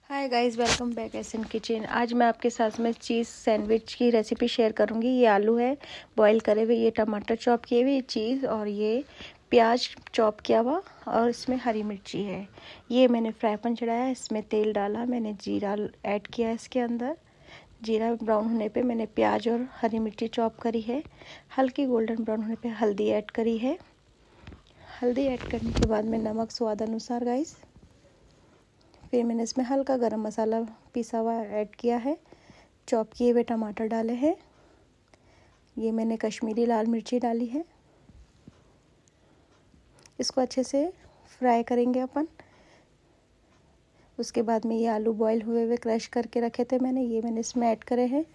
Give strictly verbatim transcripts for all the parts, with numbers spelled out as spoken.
हाय guys, welcome back एसन kitchen. आज मैं आपके साथ में चीज़ सैंडविच की रेसिपी शेयर करूंगी। ये आलू है बॉईल करे हुए, ये टमाटर चॉप किए हुए, ये चीज़ और ये प्याज चॉप किया हुआ और इसमें हरी मिर्ची है। ये मैंने फ्राई पैन चढ़ाया, इसमें तेल डाला, मैंने जीरा ऐड किया इसके अंदर। जीरा ब्राउन होने पे मैंने प्याज और हरी मिर्ची चॉप करी है। हल्की गोल्डन ब्राउन होने पे हल्दी ऐड करी है। हल्दी ऐड करने के बाद में नमक स्वाद अनुसार गाइस। फिर मैंने इसमें हल्का गरम मसाला पिसा हुआ ऐड किया है। चॉप किए हुए टमाटर डाले हैं। ये मैंने कश्मीरी लाल मिर्ची डाली है। इसको अच्छे से फ्राई करेंगे अपन। उसके बाद में ये आलू बॉईल हुए हुए क्रश करके रखे थे मैंने, ये मैंने इसमें ऐड करे हैं।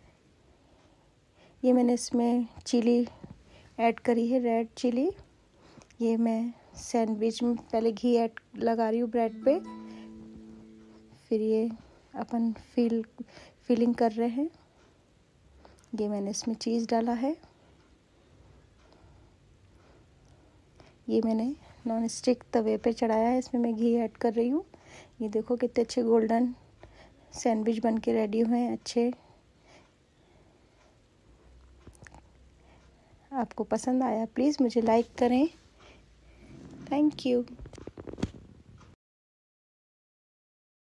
ये मैंने इसमें चिली ऐड करी है, रेड चिली। ये मैं सैंडविच में पहले घी ऐड लगा रही हूँ ब्रेड पे। फिर ये अपन फिल फिलिंग कर रहे हैं। ये मैंने इसमें चीज़ डाला है। ये मैंने नॉन स्टिक तवे पे चढ़ाया है, इसमें मैं घी ऐड कर रही हूँ। ये देखो कितने अच्छे गोल्डन सैंडविच बन के रेडी हुए हैं, अच्छे। आपको पसंद आया प्लीज़ मुझे लाइक करें। Thank you.